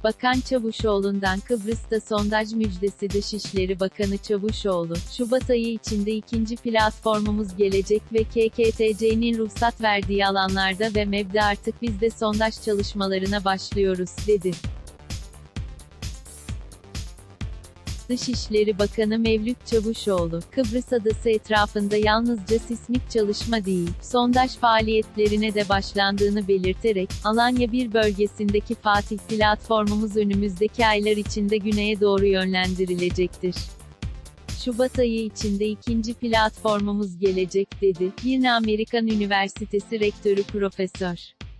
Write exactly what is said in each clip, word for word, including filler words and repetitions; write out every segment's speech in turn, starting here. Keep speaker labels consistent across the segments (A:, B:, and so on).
A: Bakan Çavuşoğlu'ndan Kıbrıs'ta sondaj müjdesi. Dışişleri Bakanı Çavuşoğlu, Şubat ayı içinde ikinci platformumuz gelecek ve K K T C'nin ruhsat verdiği alanlarda ve M E B'de artık biz de sondaj çalışmalarına başlıyoruz, dedi. Dışişleri Bakanı Mevlüt Çavuşoğlu, Kıbrıs adası etrafında yalnızca sismik çalışma değil, sondaj faaliyetlerine de başlandığını belirterek, Alanya bir bölgesindeki Fatih platformumuz önümüzdeki aylar içinde güneye doğru yönlendirilecektir. Şubat ayı içinde ikinci platformumuz gelecek, dedi. Bir Amerikan Üniversitesi Rektörü Profesör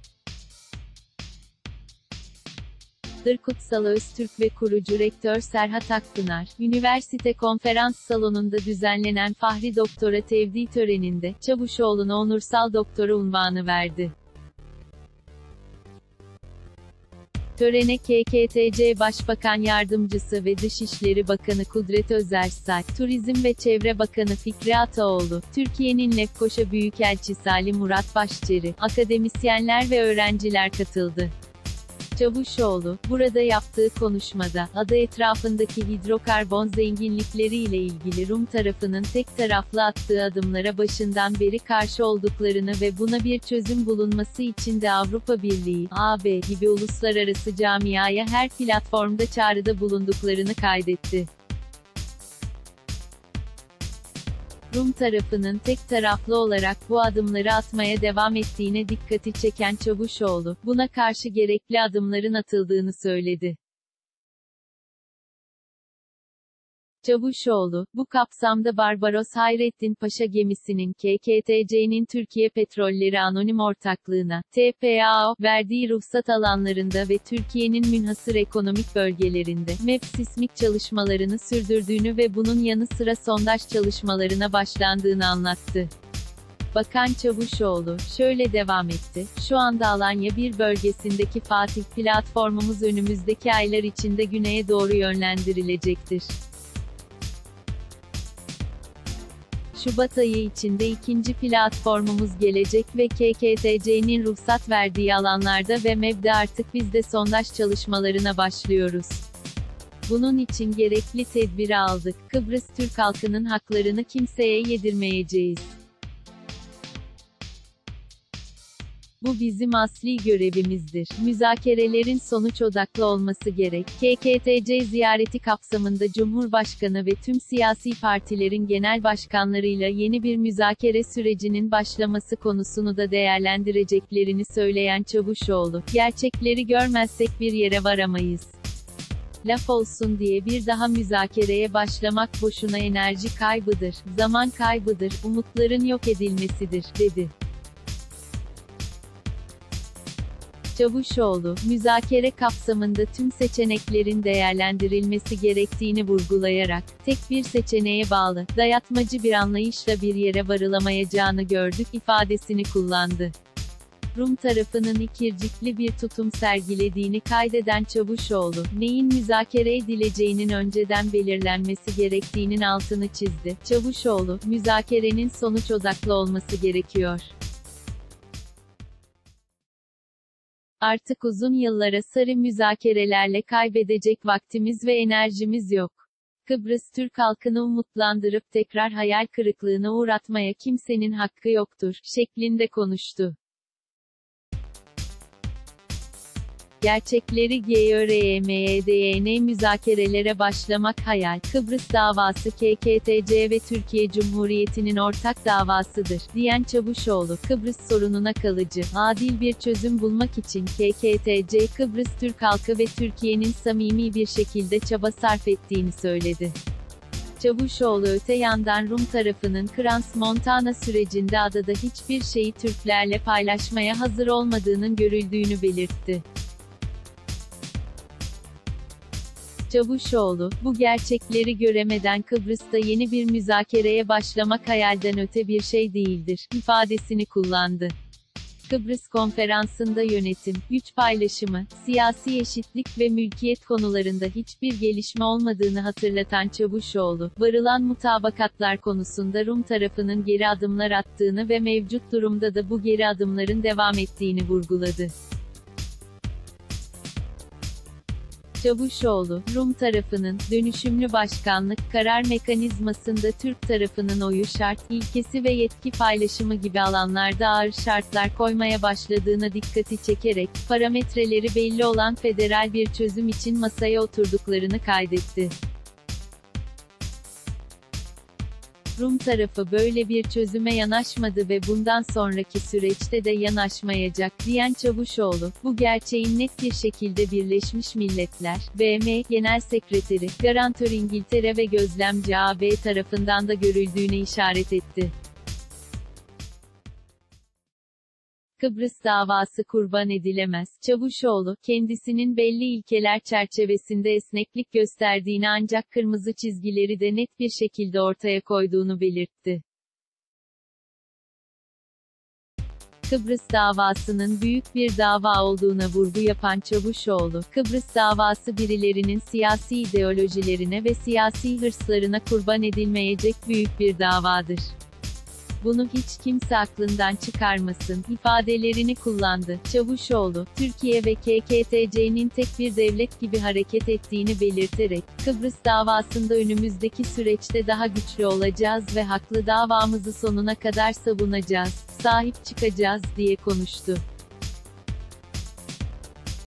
A: Kutsal Öztürk ve kurucu rektör Serhat Akpınar, üniversite konferans salonunda düzenlenen Fahri Doktora Tevdi töreninde, Çavuşoğlu'na onursal doktora unvanı verdi. Törene K K T C Başbakan Yardımcısı ve Dışişleri Bakanı Kudret Özersay, Turizm ve Çevre Bakanı Fikri Ataoğlu, Türkiye'nin Lefkoşa Büyükelçisi Ali Murat Başçeri, akademisyenler ve öğrenciler katıldı. Çavuşoğlu, burada yaptığı konuşmada, ada etrafındaki hidrokarbon zenginlikleri ile ilgili Rum tarafının tek taraflı attığı adımlara başından beri karşı olduklarını ve buna bir çözüm bulunması için de Avrupa Birliği, A B gibi uluslararası camiaya her platformda çağrıda bulunduklarını kaydetti. Rum tarafının tek taraflı olarak bu adımları atmaya devam ettiğine dikkati çeken Çavuşoğlu, buna karşı gerekli adımların atıldığını söyledi. Çavuşoğlu, bu kapsamda Barbaros Hayrettin Paşa gemisinin K K T C'nin Türkiye Petrolleri Anonim Ortaklığı'na, T P A O, verdiği ruhsat alanlarında ve Türkiye'nin münhasır ekonomik bölgelerinde, M E B sismik çalışmalarını sürdürdüğünü ve bunun yanı sıra sondaj çalışmalarına başlandığını anlattı. Bakan Çavuşoğlu, şöyle devam etti, şu anda Alanya bir bölgesindeki Fatih platformumuz önümüzdeki aylar içinde güneye doğru yönlendirilecektir. Şubat ayı içinde ikinci platformumuz gelecek ve K K T C'nin ruhsat verdiği alanlarda ve M E B'de artık biz de sondaj çalışmalarına başlıyoruz. Bunun için gerekli tedbiri aldık. Kıbrıs Türk halkının haklarını kimseye yedirmeyeceğiz. Bu bizim asli görevimizdir. Müzakerelerin sonuç odaklı olması gerek. K K T C ziyareti kapsamında Cumhurbaşkanı ve tüm siyasi partilerin genel başkanlarıyla yeni bir müzakere sürecinin başlaması konusunu da değerlendireceklerini söyleyen Çavuşoğlu, gerçekleri görmezsek bir yere varamayız. Laf olsun diye bir daha müzakereye başlamak boşuna enerji kaybıdır, zaman kaybıdır, umutların yok edilmesidir, dedi. Çavuşoğlu, müzakere kapsamında tüm seçeneklerin değerlendirilmesi gerektiğini vurgulayarak, tek bir seçeneğe bağlı, dayatmacı bir anlayışla bir yere varılamayacağını gördük ifadesini kullandı. Rum tarafının ikircikli bir tutum sergilediğini kaydeden Çavuşoğlu, neyin müzakere edileceğinin önceden belirlenmesi gerektiğinin altını çizdi. Çavuşoğlu, müzakerenin sonuç odaklı olması gerekiyor. Artık uzun yıllara sarı müzakerelerle kaybedecek vaktimiz ve enerjimiz yok. Kıbrıs Türk halkını umutlandırıp tekrar hayal kırıklığına uğratmaya kimsenin hakkı yoktur, şeklinde konuştu. Gerçekleri görmeden müzakerelere başlamak hayal. Kıbrıs davası K K T C ve Türkiye Cumhuriyeti'nin ortak davasıdır, diyen Çavuşoğlu, Kıbrıs sorununa kalıcı, adil bir çözüm bulmak için K K T C, Kıbrıs Türk halkı ve Türkiye'nin samimi bir şekilde çaba sarf ettiğini söyledi. Çavuşoğlu öte yandan Rum tarafının Crans-Montana sürecinde adada hiçbir şeyi Türklerle paylaşmaya hazır olmadığının görüldüğünü belirtti. Çavuşoğlu, bu gerçekleri göremeden Kıbrıs'ta yeni bir müzakereye başlamak hayalden öte bir şey değildir, ifadesini kullandı. Kıbrıs Konferansı'nda yönetim, güç paylaşımı, siyasi eşitlik ve mülkiyet konularında hiçbir gelişme olmadığını hatırlatan Çavuşoğlu, varılan mutabakatlar konusunda Rum tarafının geri adımlar attığını ve mevcut durumda da bu geri adımların devam ettiğini vurguladı. Çavuşoğlu, Rum tarafının, dönüşümlü başkanlık, karar mekanizmasında Türk tarafının oyu şart, ilkesi ve yetki paylaşımı gibi alanlarda ağır şartlar koymaya başladığına dikkati çekerek, parametreleri belli olan federal bir çözüm için masaya oturduklarını kaydetti. Rum tarafı böyle bir çözüme yanaşmadı ve bundan sonraki süreçte de yanaşmayacak, diyen Çavuşoğlu, bu gerçeğin net bir şekilde Birleşmiş Milletler, B M Genel Sekreteri, garantör İngiltere ve gözlemci A B tarafından da görüldüğüne işaret etti. Kıbrıs davası kurban edilemez. Çavuşoğlu, kendisinin belli ilkeler çerçevesinde esneklik gösterdiğini ancak kırmızı çizgileri de net bir şekilde ortaya koyduğunu belirtti. Kıbrıs davasının büyük bir dava olduğuna vurgu yapan Çavuşoğlu, Kıbrıs davası birilerinin siyasi ideolojilerine ve siyasi hırslarına kurban edilmeyecek büyük bir davadır. Bunu hiç kimse aklından çıkarmasın, ifadelerini kullandı. Çavuşoğlu, Türkiye ve K K T C'nin tek bir devlet gibi hareket ettiğini belirterek, Kıbrıs davasında önümüzdeki süreçte daha güçlü olacağız ve haklı davamızı sonuna kadar savunacağız, sahip çıkacağız, diye konuştu.